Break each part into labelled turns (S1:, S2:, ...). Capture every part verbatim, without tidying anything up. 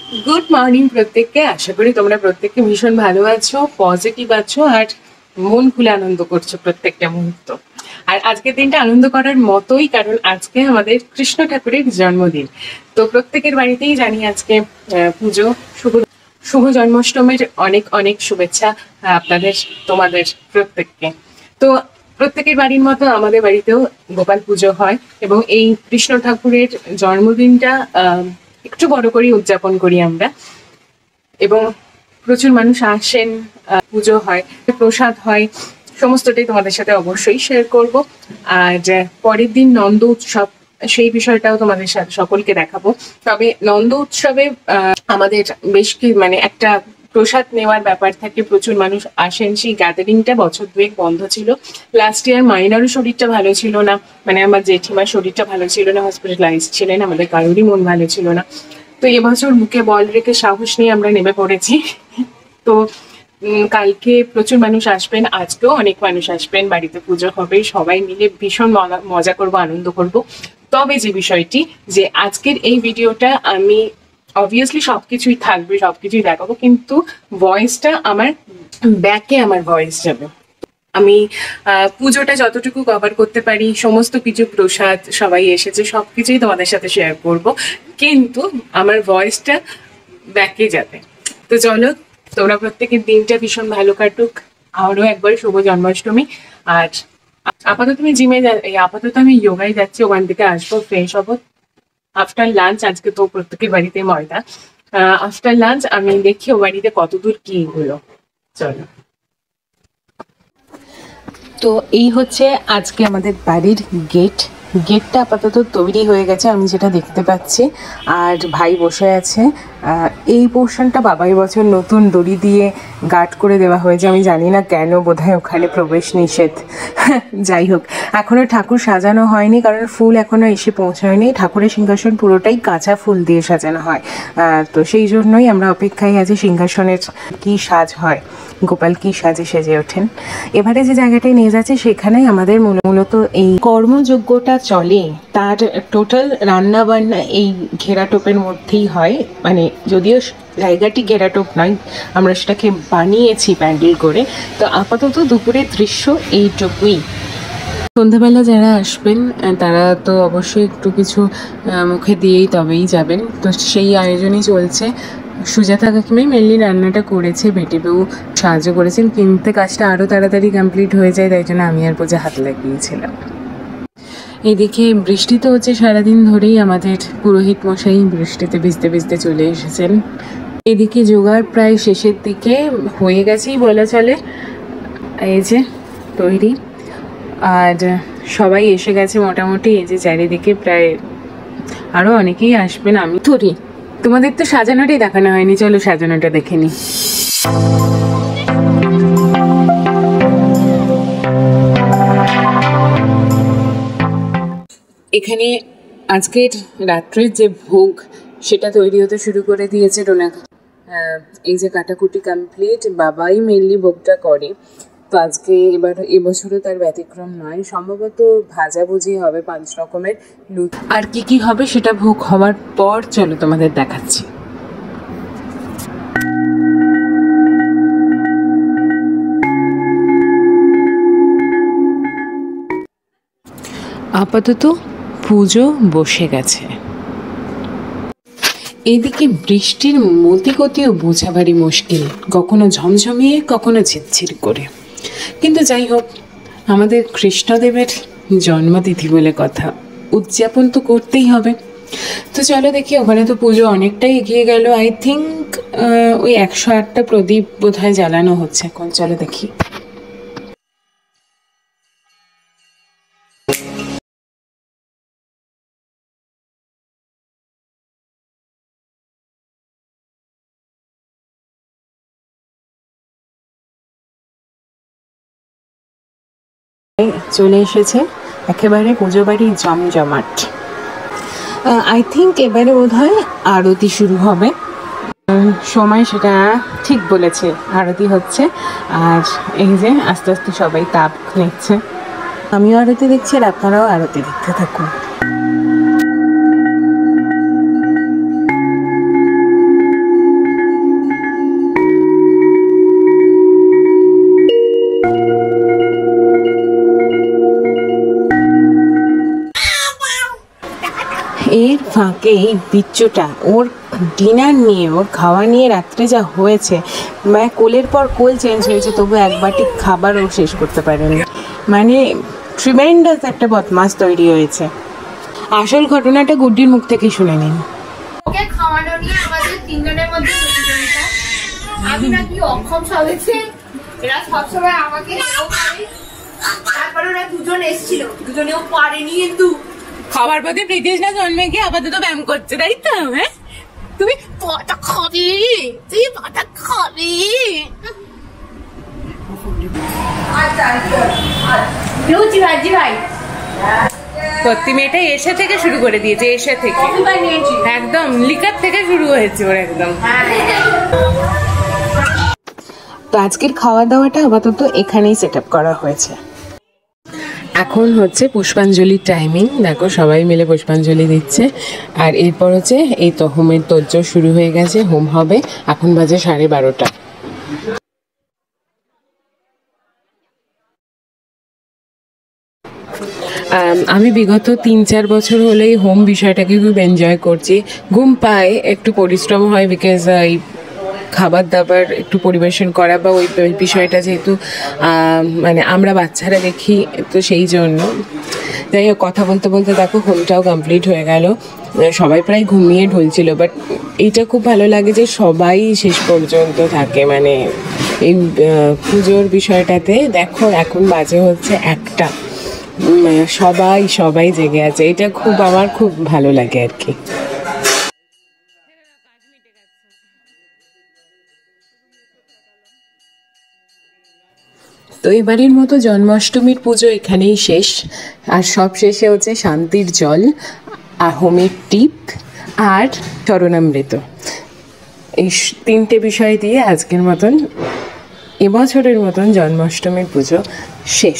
S1: Good morning প্রত্যেককে। আশা করি তোমরা প্রত্যেককে ভীষণ ভালো আছো, পজিটিভ আছো আর মন খুলে আনন্দ করছো প্রত্যেকটা মুহূর্ত। আর আজকের দিনটা আনন্দ করার মতোই, কারণ আজকে আমাদের কৃষ্ণ ঠাকুরের জন্মদিন। তো প্রত্যেকের বাড়িতেই জানি আজকে পুজো। শুভ শুভ জন্মাষ্টমীর অনেক অনেক শুভেচ্ছা আপনাদের, তোমাদের প্রত্যেককে। তো প্রত্যেকের বাড়ির মতো আমাদের বাড়িতেও গোপাল পুজো হয় এবং এই কৃষ্ণ ঠাকুরের জন্মদিনটা আহ একটু বড় করে উদযাপন করি আমরা। এবং প্রচুর মানুষ আসেন, পুজো হয়, প্রসাদ হয়, সমস্তটাই তোমাদের সাথে অবশ্যই শেয়ার করব। আর পরের দিন নন্দ উৎসব, সেই বিষয়টাও তোমাদের সাথে সকলকে দেখাবো। তবে নন্দ উৎসবে আমাদের বেশ কি মানে একটা প্রসাদ নেওয়ার ব্যাপার থাকে, প্রচুর মানুষ আসেন। সেই গ্যাদারিংটা বছর দুয়েক বন্ধ ছিল। লাস্ট ইয়ার মাইনারও শরীরটা ভালো ছিল না, মানে আমার জেঠিমার শরীরটা ভালো ছিল না, হসপিটালাইজ ছিলেন, আমাদের কারোরই মন ভালো ছিল না। তো এবছর বুকে বল রেখে সাহস নিয়ে আমরা নেমে পড়েছি। তো কালকে প্রচুর মানুষ আসবেন, আজকেও অনেক মানুষ আসবেন, বাড়িতে পুজো হবে, সবাই মিলে ভীষণ মজা করব, আনন্দ করব। তবে যে বিষয়টি, যে আজকের এই ভিডিওটা আমি অবভিয়াসলি সবকিছুই থাকবে, সবকিছুই দেখাবো, কিন্তু ভয়েসটা আমার ব্যাকে আমার ভয়েস যাবে। আমি পুজোটা যতটুকু কভার করতে পারি, সমস্ত কিছু প্রসাদ সবাই এসেছে, সবকিছুই তোমাদের সাথে শেয়ার করব, কিন্তু আমার ভয়েসটা ব্যাকে যাবে। তো চলো, তোমরা প্রত্যেকের দিনটা ভীষণ ভালো কাটুক। আরও একবার শুভ জন্মাষ্টমী। আর আপাতত আমি জিমে আপাতত আমি যোগায় যাচ্ছি, ওখান থেকে আসবো, ফ্রেশ হবো। আফটার লাঞ্চ, আজকে তো প্রত্যেকের বাড়িতে ময়দা, আফটার লাঞ্চ আমি দেখি ও বাড়িতে কতদূর কি হলো। চলো। তো এই হচ্ছে আজকে আমাদের বাড়ির গেট। গেটটা আপাতত তৈরি হয়ে গেছে, আমি যেটা দেখতে পাচ্ছি। আর ভাই বসে আছে। এই পোর্শনটা বাবাই বছর নতুন দড়ি দিয়ে গার্ড করে দেওয়া হয়েছে, আমি জানি না কেন, বোধহয় ওখানে প্রবেশ নিষেধ। যাই হোক, এখনও ঠাকুর সাজানো হয়নি, কারণ ফুল এখনও এসে পৌঁছায়নি। ঠাকুরের সিংহাসন পুরোটাই কাঁচা ফুল দিয়ে সাজানো হয়, তো সেই জন্যই আমরা অপেক্ষায় আছি সিংহাসনের কি সাজ হয়, গোপাল কি সাজে সেজে ওঠেন। এবারে যে জায়গাটায় নিয়ে যাচ্ছে সেখানেই আমাদের মূলত এই কর্মযজ্ঞটা চলে। তার টোটাল রান্না বান্না এই ঘেরাটোপের মধ্যেই হয়, মানে যদিও জায়গাটি ঘেরাটোপ নয়, আমরা সেটাকে বানিয়েছি প্যান্ডেল করে। তো আপাতত দুপুরের দৃশ্য এইটুকুই। সন্ধ্যাবেলা যারা আসবেন তারা তো অবশ্যই একটু কিছু মুখে দিয়েই তবেই যাবেন, তো সেই আয়োজনই চলছে। সুজাতা কাকিমাই মেনলি রান্নাটা করেছে, বেটিবেও সাহায্য করেছেন, কিনতে কাজটা আরও তাড়াতাড়ি কমপ্লিট হয়ে যায়, তাই জন্য আমি আর পূজা হাত লাগিয়েছিলাম। এদিকে বৃষ্টি তো হচ্ছে সারাদিন ধরেই, আমাদের পুরোহিত মশাই বৃষ্টিতে ভিজতে ভিজতে চলে এসেছেন। এদিকে জোগাড় প্রায় শেষের দিকে হয়ে গেছেই বলা চলে, এই যে তৈরি। আর সবাই এসে গেছে মোটামুটি, এই যে চারিদিকে প্রায় আরও অনেকেই আসবেন। আমি ধরি তোমাদের তো সাজানোটাই দেখানো হয়নি, চলো সাজানোটা দেখে নিই। এখানে আজকের রাত্রের যে ভোগ সেটা তৈরি হতে শুরু করে দিয়েছে ডোনা। এই যে কাটাকুটি কমপ্লিট, বাবাই মেনলি ভোগটা করে। তো আজকে এবার এবছরও তার ব্যতিক্রম নয়, সম্ভবত ভাজাভুজি হবে পাঁচ রকমের, আর কি কি হবে সেটা ভোগ হওয়ার পর চলো তোমাদের দেখাচ্ছি। আপাতত পুজো বসে গেছে। এদিকে বৃষ্টির মতিগতিও বোঝা ভারী মুশকিল, কখনো ঝমঝমিয়ে কখনো ঝিরঝির করে। কিন্তু যাই হোক, আমাদের কৃষ্ণদেবের জন্মতিথি বলে কথা, উদযাপন তো করতেই হবে। তো চলো দেখি, ওখানে তো পুজো অনেকটাই এগিয়ে গেল। আই থিঙ্ক ওই একশো আটটা প্রদীপ বোধহয় জ্বালানো হচ্ছে এখন, চলো দেখি। চলে এসেছে একেবারে পুজো বাড়ির জমজমাট। আই থিঙ্ক এবারে বোধহয় আরতি শুরু হবে, সময় সেটা ঠিক বলেছে, আরতি হচ্ছে। আর এই যে আস্তে আস্তে সবাই তাপ নিচ্ছে, আমিও আরতি দেখছি আর আপনারাও আরতি দেখতে থাকুন। এর ফাঁকে এই বিচ্ছুটা ওর ডিনার নিয়ে ওর খাওয়া নিয়ে রাত্রে যা হয়েছে, মানে কোলের পর কোল চেঞ্জ হয়েছে, তবু এক বাটি খাবারও শেষ করতে পারেনি। মানে ট্রিমেন্ডাস একটা বদমাস তৈরি হয়েছে। আসল ঘটনাটা গুড্ডির মুখ থেকে শুনে নিন।
S2: ওকে খাওয়ানো নিয়ে আমাদের তিনজনের মধ্যে প্রতিযোগিতা। আমি নাকি অক্ষম সাজেছি, এরা সবসময় আমাকে তারপরে ওরা দুজন এসেছিল, দুজনেও পারেনি। কিন্তু
S1: খাবার পথে প্রীতিশনা জন্মে গিয়ে আপাতত ব্যায়াম করছে, তাই তো? হ্যাঁ, তুমি পাতা খাবি, তুই পাতা খাবি।
S2: জি ভাই, জি ভাই।
S1: সত্যি মেয়েটা এসে থেকে শুরু করে দিয়েছে, এসে থেকে একদম লিকার থেকে শুরু হয়েছে ওর একদম। তো আজকের খাওয়া দাওয়াটা আপাতত এখানেই সেট আপ করা হয়েছে। এখন হচ্ছে পুষ্পাঞ্জলির টাইমিং, দেখো সবাই মিলে পুষ্পাঞ্জলি দিচ্ছে। আর এরপর হচ্ছে এই তো হোমের তোড়জোড় শুরু হয়ে গেছে, হোম হবে। এখন বাজে সাড়ে বারোটা। আমি বিগত তিন চার বছর হলেই হোম বিষয়টাকে খুব এনজয় করছি। ঘুম পায়, একটু পরিশ্রম হয়, বিকজ এই খাবার দাবার একটু পরিবেশন করা বা ওই বিষয়টা যেহেতু মানে আমরা বাচ্চারা দেখি, তো সেই জন্য। যাই হোক, কথা বলতে বলতে দেখো হোমটাও কমপ্লিট হয়ে গেল। সবাই প্রায় ঘুমিয়ে ঢুলছিল, বাট এইটা খুব ভালো লাগে যে সবাই শেষ পর্যন্ত থাকে। মানে এই পুজোর বিষয়টাতে দেখো এখন বাজে হচ্ছে একটা, সবাই সবাই জেগে আছে। এটা খুব আমার খুব ভালো লাগে আর কি। তো এবারের মতো জন্মাষ্টমীর পুজো এখানেই শেষ। আর সব শেষে হচ্ছে শান্তির জল, আর হোমের টিপ আর চরণামৃত, এই তিনটে বিষয় দিয়ে আজকের মতন এবছরের মতন জন্মাষ্টমীর পুজো শেষ।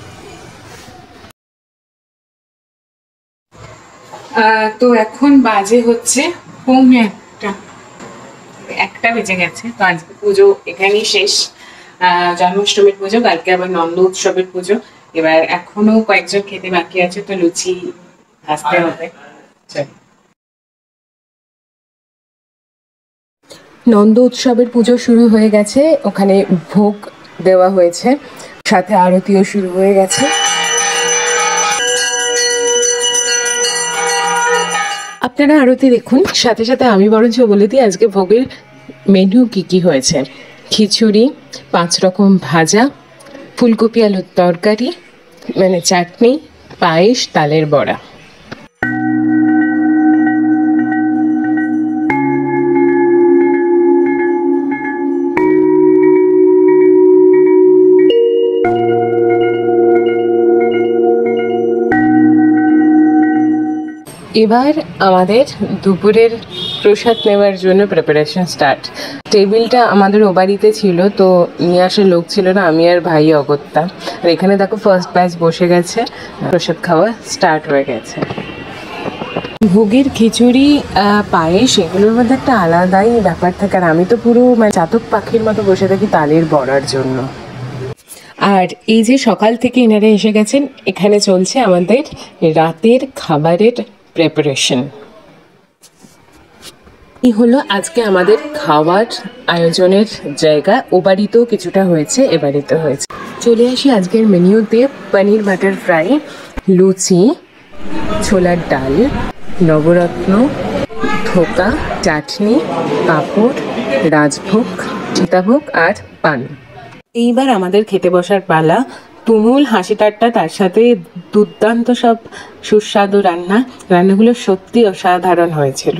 S1: তো এখন বাজে হচ্ছে পৌনে একটা, একটা বেজে গেছে। তো আজকে পুজো এখানেই শেষ, জন্মাষ্টমীর পুজো। কালকে আবার নন্দ উৎসবের পুজো। এবার এখনো কয়েকজন খেতে বাকি আছে, তো লুচি ভাজতে হবে। নন্দ উৎসবের পুজো শুরু হয়ে গেছে, ওখানে ভোগ দেওয়া হয়েছে, সাথে আরতিও শুরু হয়ে গেছে। আপনারা আরতি দেখুন, সাথে সাথে আমি বরঞ্চ বলে দিই আজকে ভোগের মেনু কি কি হয়েছে। খিচুড়ি, পাঁচ রকম ভাজা, ফুলকপি আলুর তরকারি, মানে চাটনি, পায়েস, তালের বড়া। এবার আমাদের দুপুরের প্রসাদ নেওয়ার জন্য প্রিপারেশন স্টার্ট। টেবিলটা আমাদের ও বাড়িতে ছিল, তো নিয়ে আসার লোক ছিল না, আমি আর ভাই অগত্যা। আর এখানে দেখো ফার্স্ট ব্যাচ বসে গেছে, প্রসাদ খাওয়া স্টার্ট হয়ে গেছে। ভোগের খিচুড়ি, পায়েস, এগুলোর মধ্যে একটা আলাদাই ব্যাপার থাকে। আর আমি তো পুরো মানে চাতক পাখির মতো বসে থাকি তালের বড়ার জন্য। আর এই যে সকাল থেকে এনারা এসে গেছেন, এখানে চলছে আমাদের রাতের খাবারের প্রিপারেশন। এই হলো আজকে আমাদের খাওয়ার আয়োজনের জায়গা। ও বাড়িতেও কিছুটা হয়েছে, এ বাড়িতে হয়েছে। চলে আসি আজকের মেনুতে। পনির বাটার ফ্রাই, লুচি, ছোলার ডাল, নবরত্ন, ধোকা, চাটনি, পাঁপড়, রাজভোগ, সীতাভোগ আর পান। এইবার আমাদের খেতে বসার পালা। তুমুল হাসি ঠাট্টা, তার সাথে দুর্দান্ত সব সুস্বাদু রান্না। রান্নাগুলো সত্যি অসাধারণ হয়েছিল।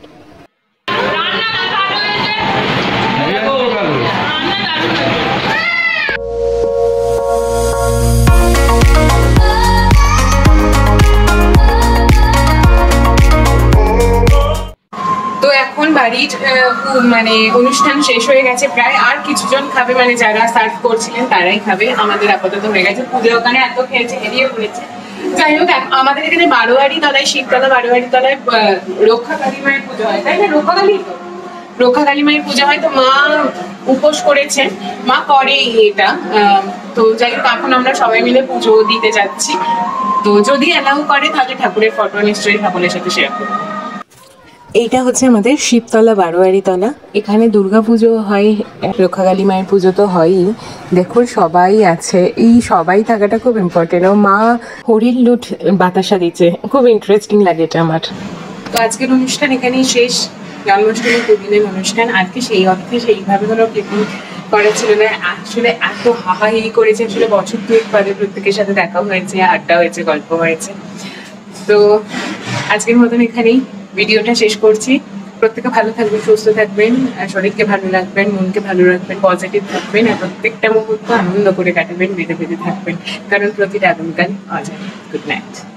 S1: তো এখন বাড়ির মানে অনুষ্ঠান শেষ হয়ে গেছে প্রায়। আর কিছুজন খাবে, মানে যারা সার্ভ করছিলেন তারাই খাবে। আমাদের আপাতত হয়ে গেছে। পুজো ওখানে এত খেয়েছে, হেরিয়ে পড়েছে। যাই হোক, আমাদের এখানে বারোয়ারি তলায়, শিবতলা বারোয়ারি তলায় রক্ষা কালী মায়ের পুজো হয়, তাই না? রক্ষা কালী তো রক্ষা কালী মায়ের পুজো হয়। তো মা উপোস করেছেন, মা করে এটা তো যাই হোক এখন আমরা সবাই মিলে পুজো দিতে যাচ্ছি। তো যদি অ্যালাউ করে তাহলে ঠাকুরের ফটো নিশ্চয়ই ঠাকুরের সাথে শেয়ার করবো। এইটা হচ্ছে আমাদের শিবতলা বারোয়ারি তলা। এখানে দুর্গা পুজো হয়, রক্ষাকালী মায়ের পুজো তো হয়ই। দেখুন সবাই আছে, এই সবাই থাকাটা খুব ইম্পর্টেন্ট। ও মা হরির লুট বাতাসা দিচ্ছে, খুব ইন্টারেস্টিং লাগে এটা আমার। তো আজকের অনুষ্ঠান এখানেই শেষ, জন্মাষ্টমী দুদিনের অনুষ্ঠান। আজকে সেই অর্থে সেইভাবে কোনো প্রিপেয়ার করা ছিল না, আসলে এত হাহাহি করেছে। আসলে বছর দুয়েক পরে প্রত্যেকের সাথে দেখা হয়েছে, আড্ডা হয়েছে, গল্প হয়েছে। তো আজকের মতন এখানেই ভিডিওটা শেষ করছি। প্রত্যেকে ভালো থাকবেন, সুস্থ থাকবেন, শরীরকে ভালো রাখবেন, মনকে ভালো রাখবেন, পজিটিভ থাকবেন, আর প্রত্যেকটা মুহূর্ত আনন্দ করে কাটাবেন, বেঁধে বেঁধে থাকবেন, কারণ প্রতিটা আগামীকাল অজানা। Good night.